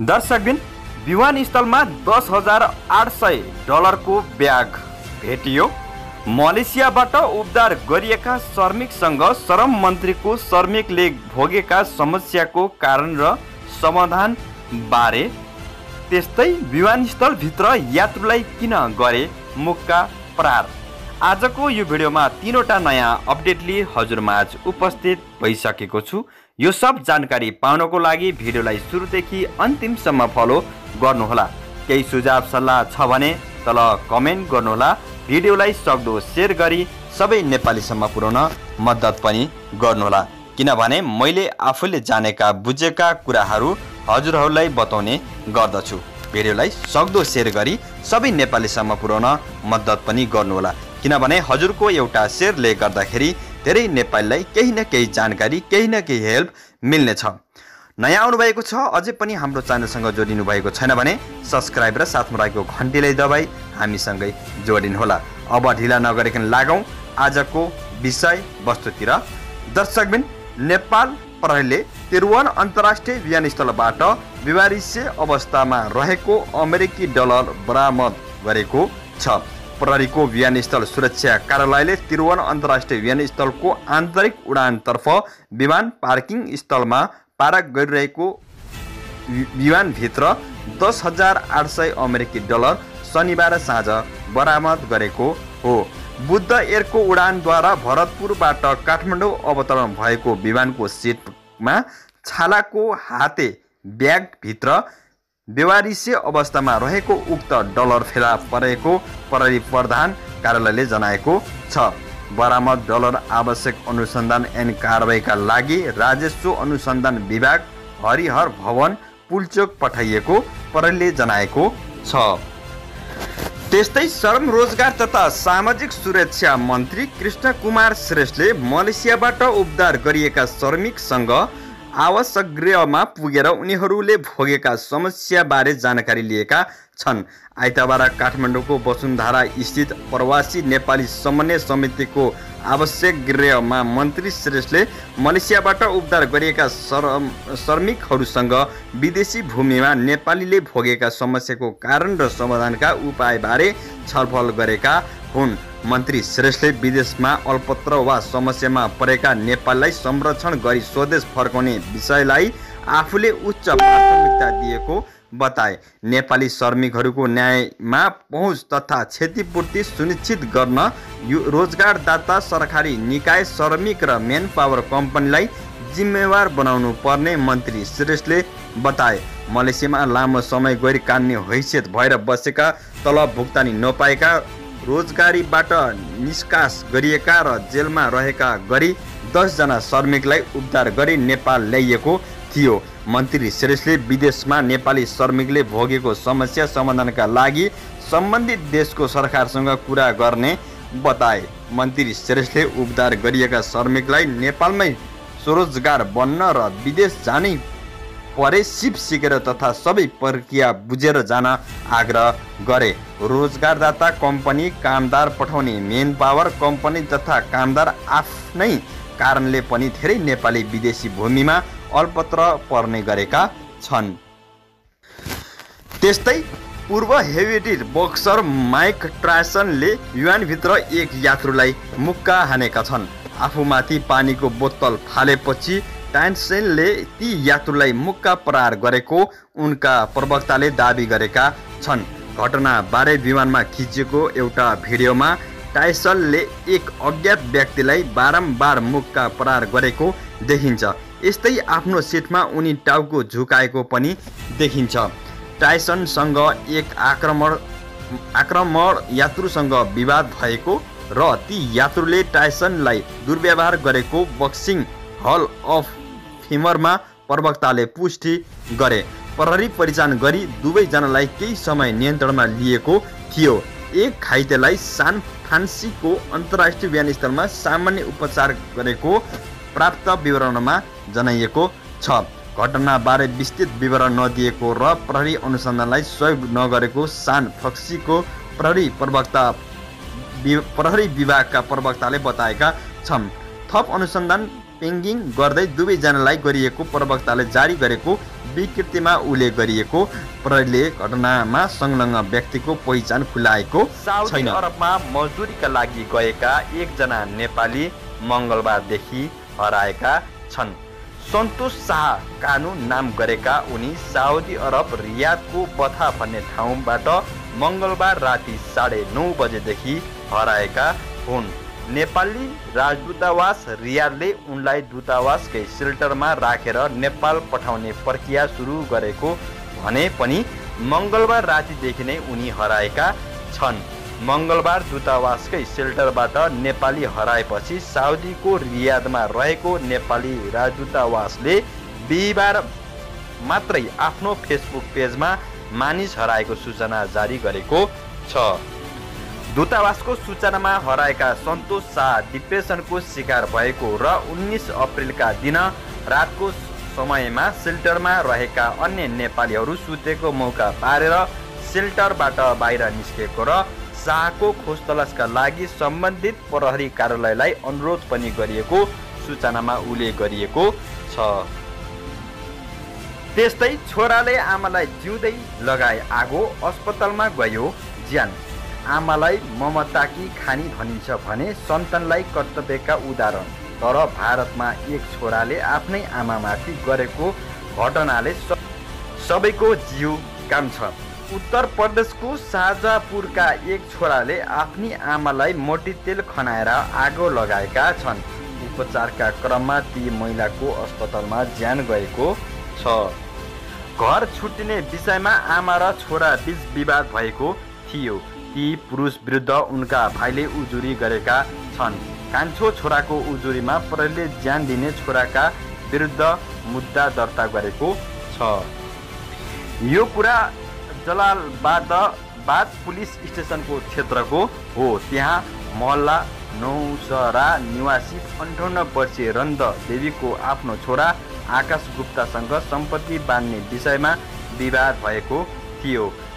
दर्शकबिन विमानस्थलमा $10,800 को ब्याग भेटियो। मलेसियाबाट उद्धार गरिएका श्रमिकसँग श्रम मन्त्रीको श्रमिकले भोगेका समस्याको कारण र समाधान बारे, त्यस्तै विमानस्थलभित्र यात्रुलाई किन गरे मुक्का प्रहार। आजको यो भिडियोमा तीनवटा नयाँ अपडेटले हजुरमाझ उपस्थित भइसकेको छु। यो सब जानकारी पाउनको लागि भिडियोलाई सुरुदेखि अन्तिमसम्म फलो गर्नुहोला। केही सुझाव सल्लाह छ भने तल कमेन्ट गर्नुहोला। भिडियोलाई सक्दो सेयर गरी सबै नेपालीसम्म पुर्याउन मद्दत पनि गर्नुहोला, किनभने मैले आफूले जानेका बुझेका कुराहरू हजुरहरूलाई बताउने गर्दछु। भिडियोलाई सक्दो सेयर गरी सबै नेपालीसम्म पुर्याउन मद्दत पनि गर्नुहोला, किनभने हजुरको एउटा सेयरले गर्दाखेरि धेरै नेपालीलाई केही न केही जानकारी, केही न केही हेल्प मिल्नेछ। नयाँ आउनुभएको छ, अझै पनि हाम्रो च्यानलसँग जोडिनु भएको छैन भने सब्सक्राइब र साथमा रहेको घन्टीलाई दबाई हामीसँगै जोडिनुहोला। अब ढिला नगरिकन लागौँ आजको विषय वस्तुतिर। दर्शकबिन, नेपाल प्रहरीले त्रिभुवन अन्तर्राष्ट्रिय विमानस्थलबाट विवादित अवस्थामा रहेको अमेरिकी डलर बरामद गरेको छ। प्रहरीको विमानस्थल सुरक्षा कार्यालयले त्रिभुवन अन्तर्राष्ट्रिय विमानस्थलको आन्तरिक उडानतर्फ विमान पार्किङ स्थलमा पार्क गरिरहेको विमानभित्र $10,800 अमेरिकी शनिबार साँझ बरामद गरेको हो। बुद्ध एयरको उडानद्वारा भरतपुरबाट काठमाडौँ अवतरण भएको विमानको सिटमा छालाको हाते ब्यागभित्र बेवारिसे अवस्थामा रहेको उक्त डलर फेला परेको प्रहरी प्रधान कार्यालयले जनाएको छ। बरामद डलर आवश्यक अनुसन्धान एवं कारबाहीका लागि राजस्व अनुसन्धान विभाग हरिहर भवन पुल्चोक पठाइएको प्रहरीले जनाएको छ। त्यस्तै श्रम रोजगार तथा सामाजिक सुरक्षा मन्त्री कृष्ण कुमार श्रेष्ठले मलेसियाबाट उद्धार गरिएका श्रमिकसँग आवास गृहमा पुगेर उनीहरूले भोगेका समस्याबारे जानकारी लिएका छन्। आइतबार काठमाडौँको वसुन्धरा स्थित प्रवासी नेपाली समन्वय समितिको आवश्यक गृहमा मन्त्री श्रेष्ठले मलेसियाबाट उद्धार गरिएका श्रमिकहरूसँग विदेशी भूमिमा नेपालीले भोगेका समस्याको कारण र समाधानका उपायबारे छलफल गरेका हुन्। मन्त्री श्रेष्ठले विदेशमा अल्पत्र वा समस्यामा परेका नेपालीलाई संरक्षण गरी स्वदेश फर्काउने विषयलाई आफूले उच्च प्राथमिकता दिएको बताए। नेपाली श्रमिकहरूको न्यायमा पहुँच तथा क्षतिपूर्ति सुनिश्चित गर्न रोजगारदाता सरकारी निकाय, श्रमिक र म्यान पावर कम्पनीलाई जिम्मेवार बनाउनु पर्ने मन्त्री श्रेष्ठले बताए। मलेसियामा लामो समय गैर कानुनी हैसियत भएर बसेका, तलब भुक्तानी नपाएका, रोजगारीबाट निष्कास गरिएका र जेलमा रहेका गरी 10 जना श्रमिकलाई उद्धार गरी नेपाल ल्याइएको थियो। मन्त्री श्रेष्ठले विदेशमा नेपाली श्रमिकले भोगेको समस्या समाधानका लागि सम्बन्धित देशको सरकारसँग कुरा गर्ने बताए। मन्त्री श्रेष्ठले उद्धार गरिएका श्रमिकलाई नेपालमै स्वरोजगार बन्न र विदेश जानै परे सिप सिकेर तथा सबै प्रक्रिया बुझेर जान आग्रह गरे। रोजगारदाता कम्पनी, कामदार पठाउने मेन पावर कम्पनी तथा कामदार आफ्नै कारणले पनि धेरै नेपाली विदेशी भूमिमा अल्पत्र पर्ने गरेका छन्। त्यस्तै पूर्व हेभिवेट बक्सर माइक टायसनले विमानभित्र एक यात्रुलाई मुक्का हानेका छन्। आफूमाथि पानीको बोतल फालेपछि टायसनले ती यात्रुलाई मुक्का प्रहार गरेको उनका प्रवक्ताले दाबी गरेका छन्। घटनाबारे विमानमा खिचिएको एउटा भिडियोमा टायसनले एक अज्ञात व्यक्तिलाई बारम्बार मुक्का प्रहार गरेको देखिन्छ। यस्तै आफ्नो सिटमा उनी टाउको झुकाएको पनि देखिन्छ। टायसनसँग एक आक्रमण यात्रुसँग विवाद भएको र ती यात्रुले टायसनलाई दुर्व्यवहार गरेको बक्सिङ हल अफ फेमरमा प्रवक्ताले पुष्टि गरे। प्रहरी परिचालन गरी दुवैजनालाई केही समय नियन्त्रणमा लिएको थियो। एक घाइतेलाई सान फ्रान्सिस्को अन्तर्राष्ट्रिय विमानस्थलमा सामान्य उपचार गरेको प्राप्त विवरणमा जनाइएको छ। घटनाबारे विस्तृत विवरण नदिएको र प्रहरी अनुसन्धानलाई सहयोग नगरेको सान फ्रान्सिस्को प्रहरी विभागका प्रवक्ताले बताएका छन्। थप अनुसन्धान पेङ्गिङ गर्दै दुवैजनालाई गरिएको प्रवक्ताले जारी गरेको विकृतिमा उल्लेख गरिएको प्रहरीले घटनामा संलग्न व्यक्तिको पहिचान खुलाएको छैन। साउदी अरबमा मजदुरीका लागि गएका एकजना नेपाली मङ्गलबारदेखि हराएका छन्। सन्तोष शाह कानु नाम गरेका उनी साउदी अरब रियादको बथा भन्ने ठाउँबाट मङ्गलबार राति 9:30 बजेदेखि हराएका हुन्। नेपाली राजदूतावास रियादले उनलाई दूतावासकै सेल्टरमा राखेर नेपाल पठाउने प्रक्रिया सुरु गरेको भने पनि मङ्गलबार रातिदेखि नै उनी हराएका छन्। मङ्गलबार दूतावासकै सेल्टरबाट नेपाली हराएपछि साउदीको रियादमा रहेको नेपाली राजदूतावासले बिहिबार मात्रै आफ्नो फेसबुक पेजमा मानिस हराएको सूचना जारी गरेको छ। दूतावासको सूचनामा हराएका सन्तोष शाह डिप्रेसनको शिकार भएको र 19 अप्रिलका दिन रातको समयमा सेल्टरमा रहेका अन्य नेपालीहरू सुतेको मौका पारेर सेल्टरबाट बाहिर निस्केको र शाहको खोजतलासका लागि सम्बन्धित प्रहरी कार्यालयलाई अनुरोध पनि गरिएको सूचनामा उल्लेख गरिएको छ। त्यस्तै छोराले आमालाई जिउँदै लगाए आगो, अस्पतालमा गयो ज्यान। आमालाई ममताकी खानी भनिन्छ भने सन्तानलाई कर्तव्यका उदाहरण। तर भारतमा एक छोराले आफ्नै आमामाथि गरेको घटनाले सबैको जिउ काम्छ। उत्तर प्रदेशको शाहजहाँपुरका एक छोराले आफ्नी आमालाई मोटी तेल खनाएर आगो लगाएका छन्। उपचारका क्रममा ती महिलाको अस्पतालमा ज्यान गएको छ। घर छुट्टिने विषयमा आमा र छोरा बीच विवाद भएको थियो। ती पुरुष विरुद्ध उनका भाइले उजुरी गरेका छन्। कान्छो छोराको उजुरीमा प्रहरीले ज्यान दिने छोराका विरुद्ध मुद्दा दर्ता गरेको छ। यो कुरा जलालबाद पुलिस स्टेसनको क्षेत्रको हो। त्यहाँ मोहल्ला नौसरा निवासी 58 वर्षीय रन्द देवीको आफ्नो छोरा आकाश गुप्तासँग सम्पत्ति बाँड्ने विषयमा विवाद भएको थियो।